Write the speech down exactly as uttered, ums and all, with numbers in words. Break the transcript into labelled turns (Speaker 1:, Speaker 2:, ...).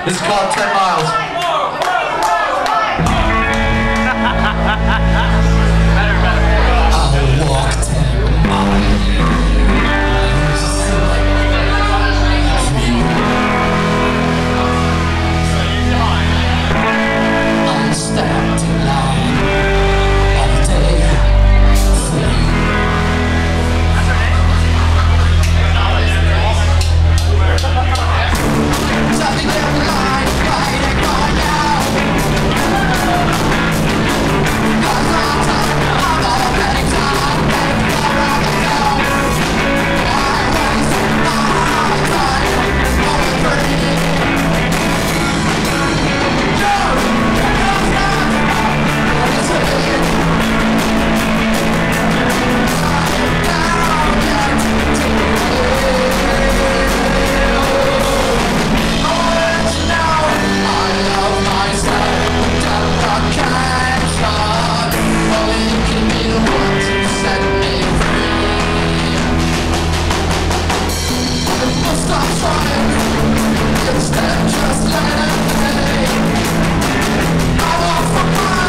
Speaker 1: This is called ten miles. I'll walk ten miles. I'll stand in line all day. Something down the line, right and gone now. Cause I'm tired, I'm already tired, and I'm running down. I waste all my time on the dream. No, that's not what it's saying. I am down yet to live. Stop trying, instead just let it be. I want for